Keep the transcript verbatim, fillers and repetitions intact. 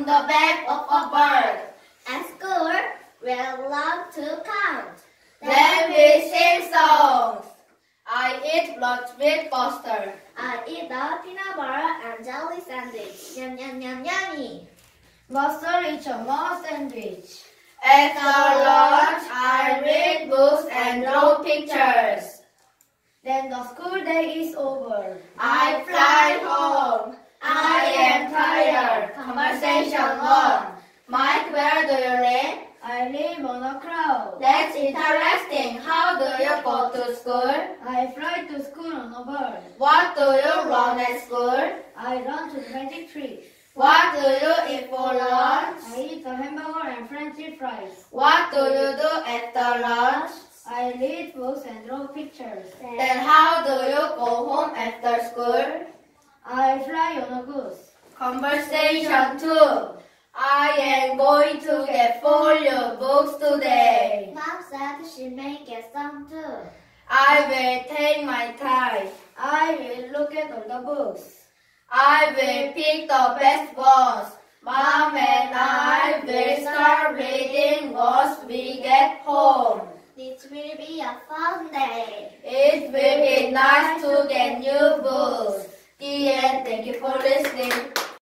on the back of a bird. At school, we love to count. Then we sing songs. I eat lunch with Buster. I eat the peanut butter and jelly sandwich. Yum yum yum yummy. Buster eats a more sandwich. After lunch, I read books and draw pictures. Then the school day is over. I fly home. I am tired. Conversation one. Mike, where do you live? I live on a cloud. That's interesting. How do you go to school? I fly to school on a bird. What do you run at school? I run to the magic tree. What do you eat for lunch? I eat a hamburger and French fries. What do you do after lunch? I read books and draw pictures. Then how do you go home after school? I fly on a goose. Conversation two. I am going to get for you books today. Mom said she may get some too. I will take my time. I will look at all the books. I will pick the best ones. Mom and I will start reading once we get home. This will be a fun day. It will be nice to get new books. The end. Thank you for listening.